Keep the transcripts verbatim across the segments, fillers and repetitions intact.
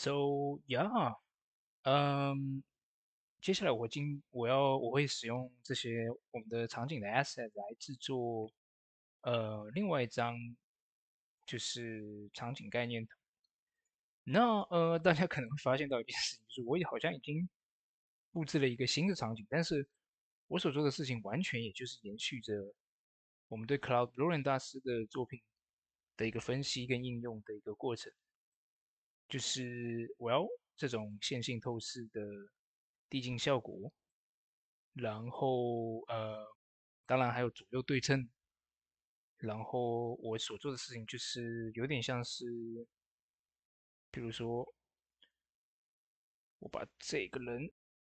So yeah，嗯，接下来我今我要我会使用这些我们的场景的 asset 来制作呃另外一张就是场景概念图。那呃大家可能会发现到一件事情，就是我也好像已经布置了一个新的场景，但是我所做的事情完全也就是延续着我们对 Claude Lorraine 大师的作品的一个分析跟应用的一个过程。就是我要这种线性透视的递进效果，然后呃，当然还有左右对称，然后我所做的事情就是有点像是，比如说我把这个人，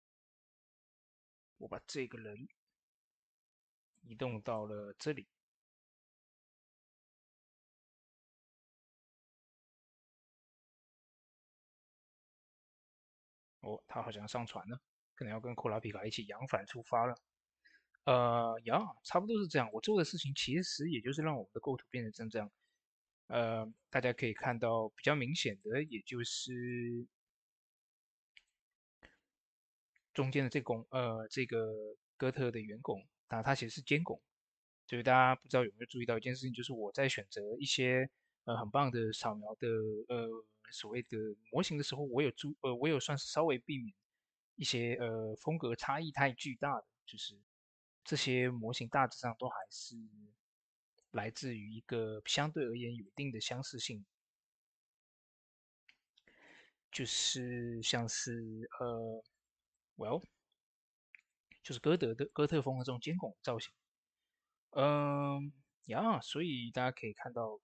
我把这个人移动到了这里，哦，他好像上船了，可能要跟库拉皮卡一起扬帆出发了。呃，呀，差不多是这样。我做的事情其实也就是让我们的构图变成这样。呃，大家可以看到比较明显的，也就是中间的这拱，呃，这个哥特的圆拱，那它其实是尖拱。就是大家不知道有没有注意到一件事情，就是我在选择一些呃很棒的扫描的呃所谓的模型的时候，我有注呃我有算是稍微避免一些呃风格差异太巨大的，就是这些模型大致上都还是来自于一个相对而言有一定的相似性，就是像是呃，well，就是哥德的哥特风的这种尖拱造型。嗯，呀，所以大家可以看到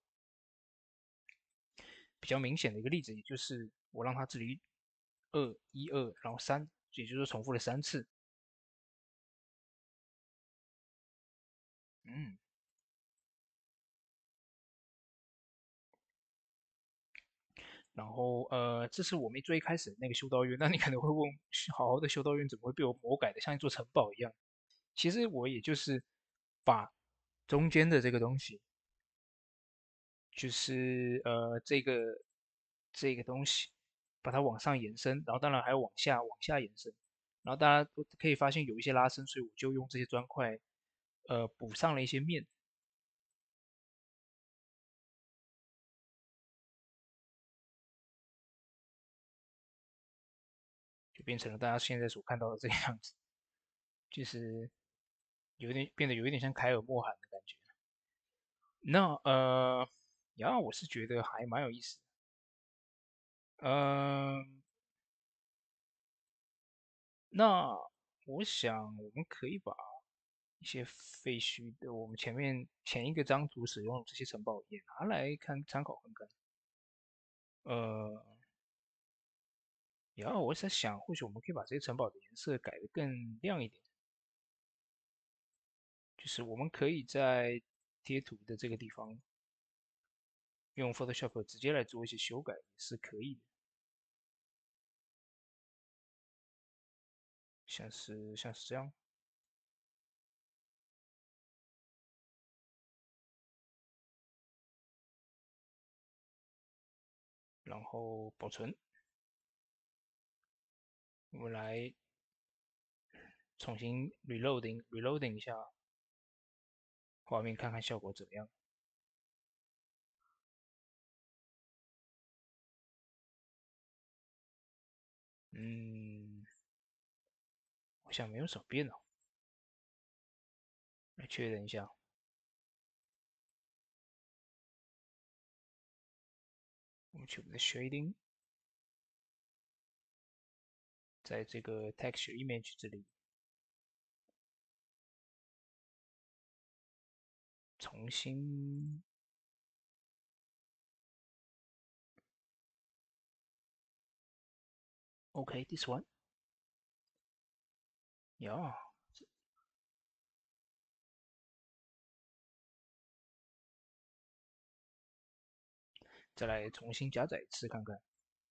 比较明显的一个例子，也就是我让它这里二一二，然后三，也就是重复了三次。嗯，然后呃，这是我们最开始的那个修道院。那你可能会问，好好的修道院怎么会被我魔改的像一座城堡一样？其实我也就是把中间的这个东西，就是呃这个这个东西，把它往上延伸，然后当然还有往下往下延伸，然后大家都可以发现有一些拉伸，所以我就用这些砖块呃补上了一些面，就变成了大家现在所看到的这个样子，就是有点变得有一点像凯尔莫罕的感觉。那呃，然后我是觉得还蛮有意思的。嗯、那我想我们可以把一些废墟的，我们前面前一个张图使用的这些城堡也拿来看参考看看。呃，然后我在想，或许我们可以把这些城堡的颜色改得更亮一点，就是我们可以在贴图的这个地方用 Photoshop 直接来做一些修改，也是可以的。像是像是这样，然后保存，我们来重新 reloading reloading 一下画面，看看效果怎么样。嗯，好像没有什么变哦，来确认一下。我们去我们的 shading，在这个 texture image 这里重新 OK this one，呀，再来重新加载一次看看，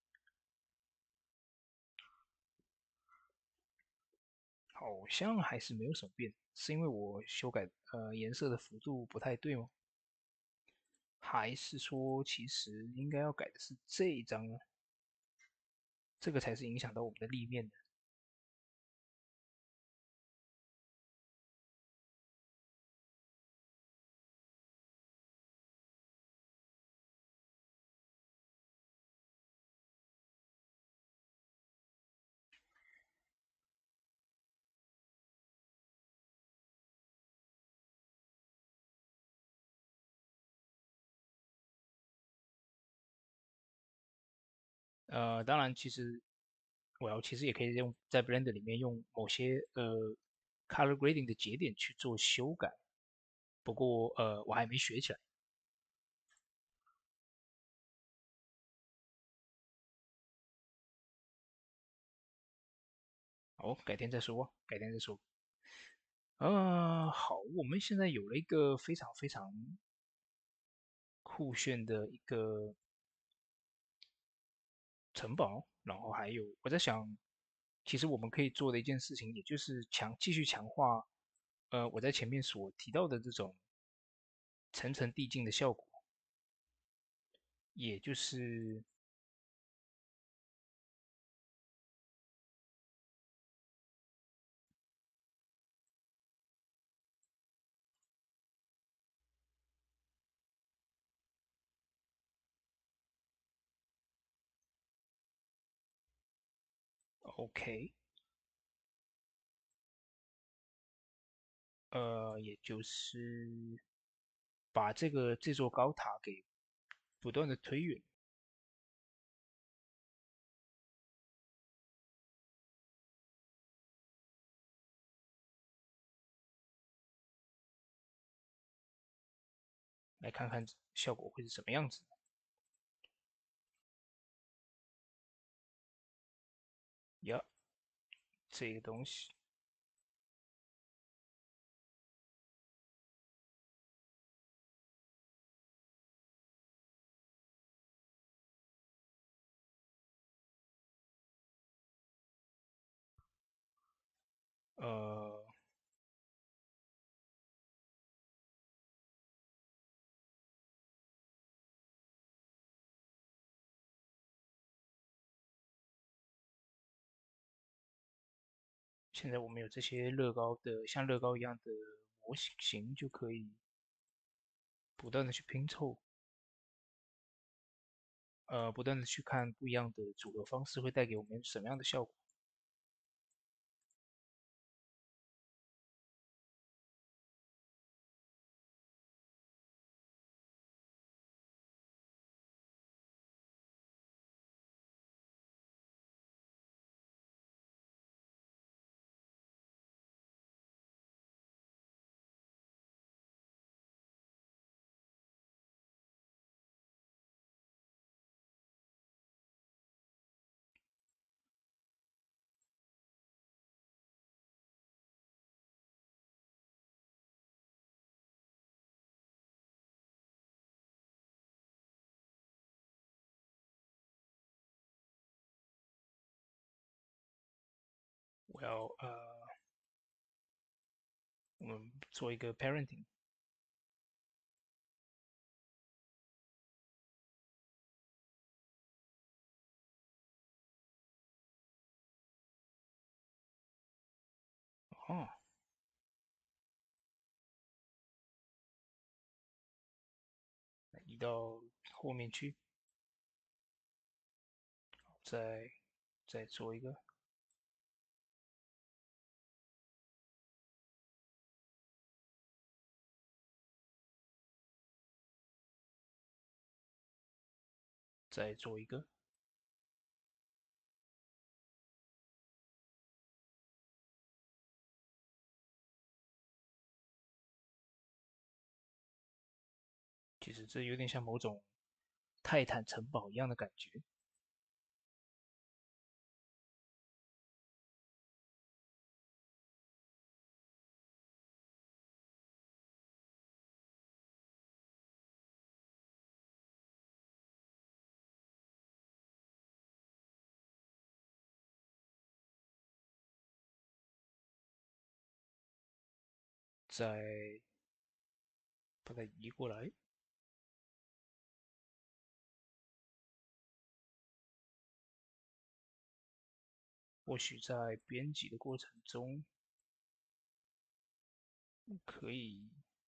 好像还是没有什么变，是因为我修改呃颜色的幅度不太对吗？还是说其实应该要改的是这一张呢？ 这个才是影响到我们的立面的。呃，当然，其实我要其实也可以用在 Blender 里面用某些呃 color grading 的节点去做修改，不过呃我还没学起来。哦，改天再说，改天再说。呃，好，我们现在有了一个非常非常酷炫的一个城堡，然后还有我在想，其实我们可以做的一件事情，也就是强继续强化，呃，我在前面所提到的这种层层递进的效果，也就是 OK，呃，也就是把这个这座高塔给不断的推远，来看看效果会是什么样子。呀，这个东西，呃，现在我们有这些乐高的像乐高一样的模型，就可以不断的去拼凑，呃，不断的去看不一样的组合方式会带给我们什么样的效果。我要呃，我们做一个 parenting，哦，移到后面去，再再做一个，再做一个，其实这有点像某种泰坦城堡一样的感觉。再把它移过来， 或许在编辑的过程中可以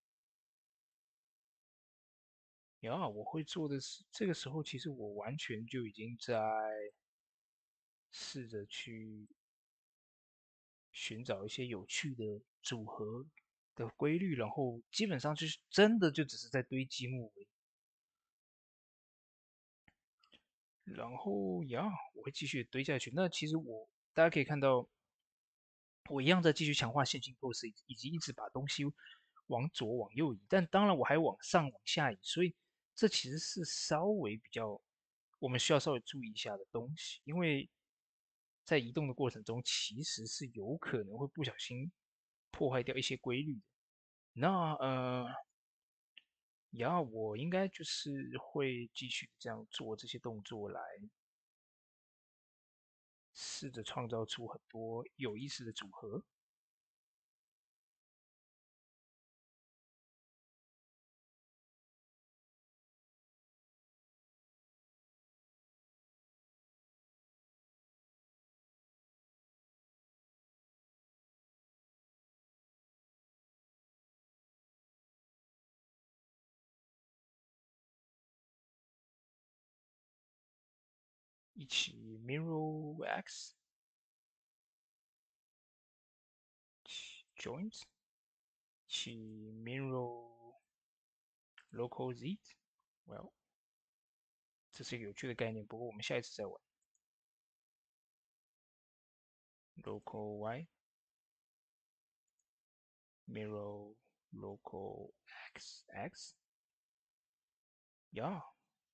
呀，我会做的是，这个时候其实我完全就已经在试着去寻找一些有趣的组合的规律，然后基本上就是真的就只是在堆积木而已。然后呀，我会继续堆下去。那其实我大家可以看到，我一样在继续强化线性构思，以以及一直把东西往左往右移，但当然我还往上往下移，所以这其实是稍微比较我们需要稍微注意一下的东西，因为在移动的过程中，其实是有可能会不小心破坏掉一些规律的。那呃，呀，我应该就是会继续这样做这些动作来试着创造出很多有意思的组合。一起 Mirror X Joint，一起 Mirror Local Z。Well，这是一个有趣的概念，不过我们下一次再玩。Local Y Mirror Local X X。呀，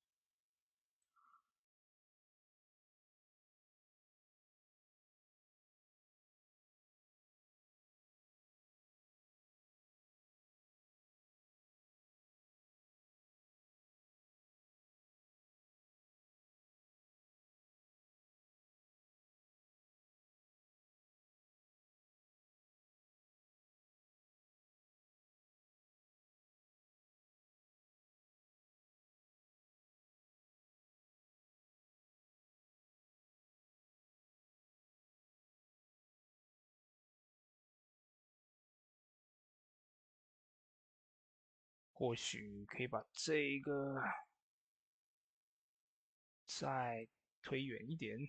或许可以把这个再推远一点，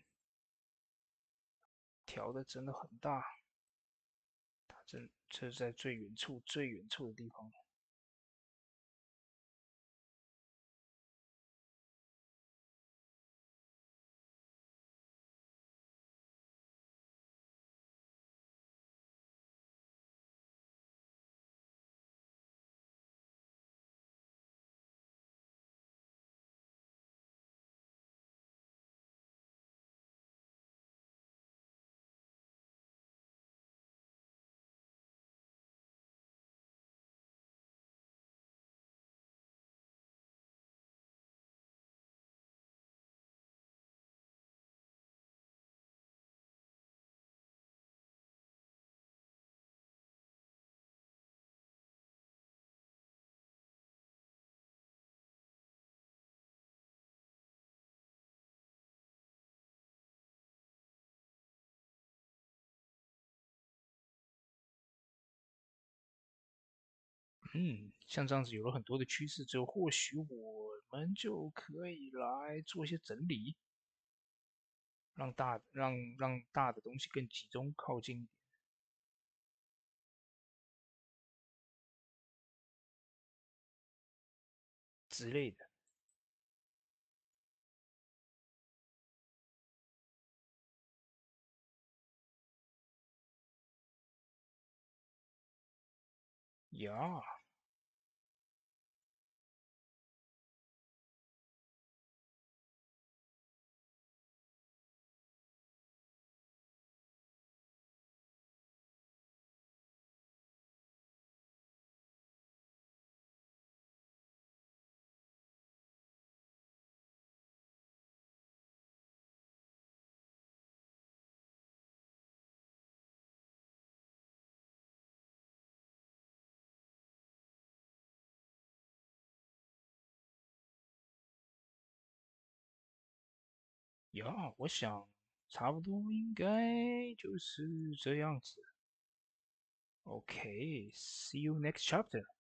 调的真的很大，它真这是在最远处最远处的地方。嗯，像这样子有了很多的趋势之后，或许我们就可以来做一些整理，让大让让大的东西更集中靠近之类的。呀呀，我想差不多应该就是这样子。OK，see you next chapter。